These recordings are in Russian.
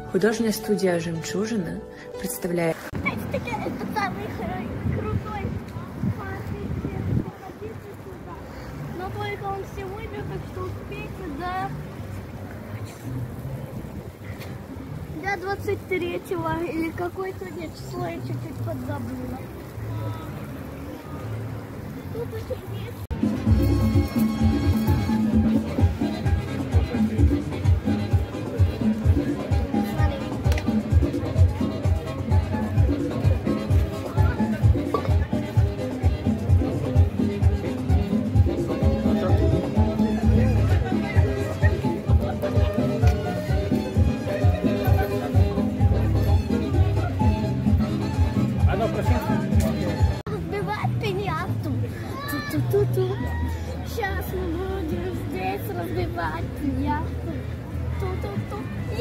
Художественная студия «Жемчужина» представляет... Это самый крутой но только он сегодня, так что успейте до 23-го или какое-то число, я чуть-чуть подзабыла. Тут еще есть. Разбивать пиньяту. Ту-ту-ту-ту. Сейчас мы будем здесь разбивать пиньяту. Ту-ту-ту.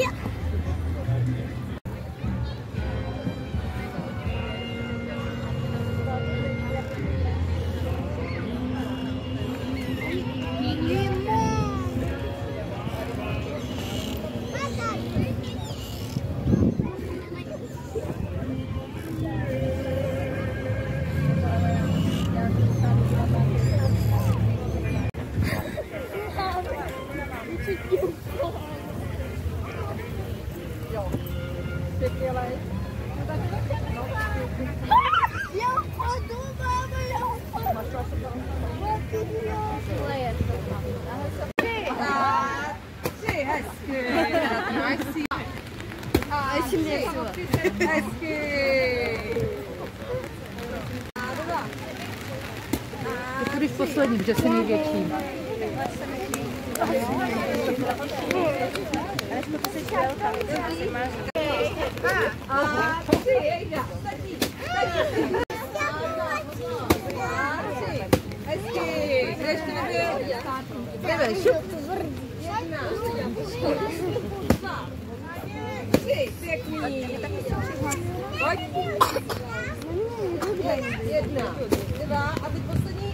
Któryś poslední, že se největší. Jedna, dva a teď poslední.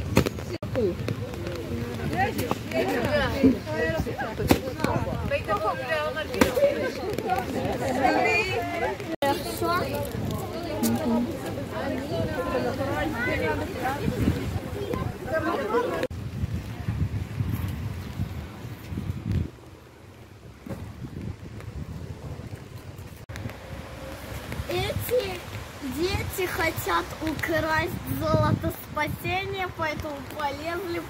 Эти дети хотят украсть золото спасения, поэтому полезли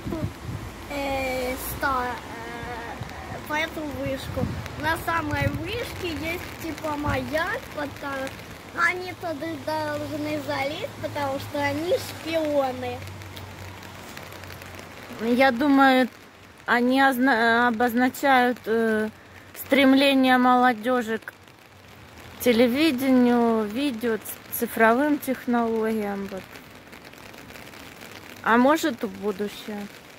по эту вышку. На самой вышке есть типа маяк, они туда должны залезть, потому что они шпионы. Я думаю, они обозначают стремление молодежи к телевидению, видео, цифровым технологиям. Вот. А может, в будущее.